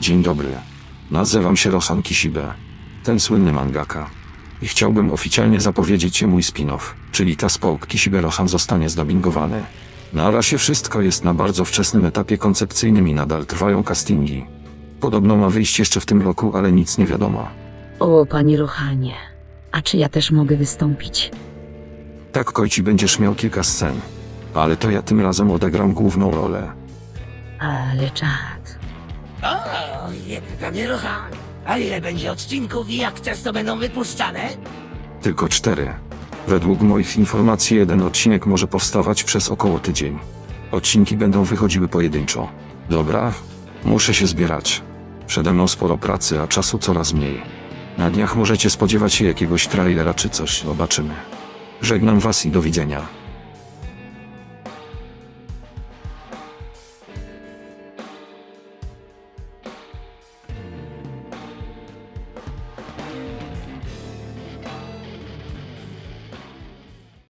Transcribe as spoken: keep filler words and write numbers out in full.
Dzień dobry. Nazywam się Rosan Kishibe. Ten słynny mangaka. I chciałbym oficjalnie zapowiedzieć mój spin-off, czyli Task Kishibe Rosan zostanie zdubbingowany. Na razie wszystko jest na bardzo wczesnym etapie koncepcyjnym i nadal trwają castingi. Podobno ma wyjść jeszcze w tym roku, ale nic nie wiadomo. O, panie Rohanie. A czy ja też mogę wystąpić? Tak, Koichi, będziesz miał kilka scen. Ale to ja tym razem odegram główną rolę. Ale czad. O, jeden panie Rohan. A ile będzie odcinków i jak często będą wypuszczane? Tylko cztery. Według moich informacji jeden odcinek może powstawać przez około tydzień. Odcinki będą wychodziły pojedynczo. Dobra? Muszę się zbierać. Przede mną sporo pracy, a czasu coraz mniej. Na dniach możecie spodziewać się jakiegoś trailera czy coś, zobaczymy. Żegnam was i do widzenia.